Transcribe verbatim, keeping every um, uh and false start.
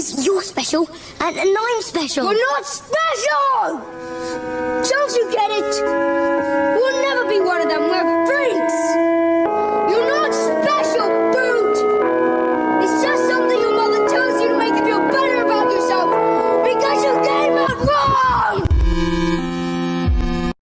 Because you're special, and, and I'm special. You're not special! Don't you get